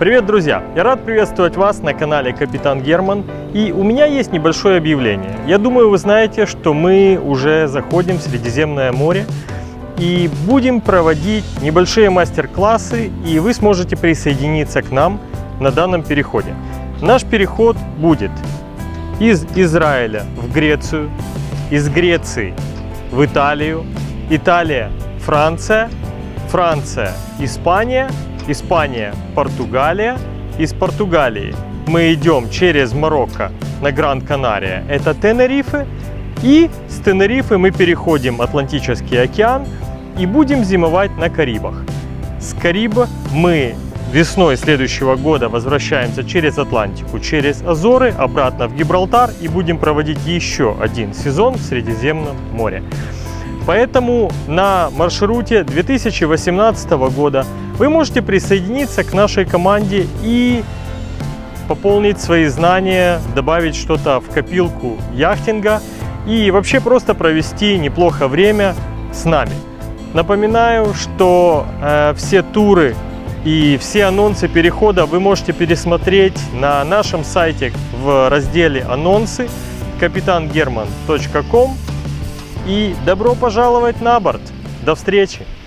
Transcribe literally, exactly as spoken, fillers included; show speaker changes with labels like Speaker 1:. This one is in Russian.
Speaker 1: Привет, друзья! Я рад приветствовать вас на канале Капитан Герман. И у меня есть небольшое объявление. Я думаю, вы знаете, что мы уже заходим в Средиземное море и будем проводить небольшие мастер-классы, и вы сможете присоединиться к нам на данном переходе. Наш переход будет из Израиля в Грецию, из Греции в Италию, Италия, Франция, Франция, Испания, Испания, Португалия. Из Португалии мы идем через Марокко на Гран-Канария, это Тенерифе. И с Тенерифе мы переходим Атлантический океан и будем зимовать на Карибах. С Кариба мы весной следующего года возвращаемся через Атлантику, через Азоры, обратно в Гибралтар и будем проводить еще один сезон в Средиземном море. Поэтому на маршруте две тысячи восемнадцатого года вы можете присоединиться к нашей команде и пополнить свои знания, добавить что-то в копилку яхтинга и вообще просто провести неплохо время с нами. Напоминаю, что э, все туры и все анонсы перехода вы можете пересмотреть на нашем сайте в разделе «Анонсы» капитан герман точка ком. И добро пожаловать на борт! До встречи!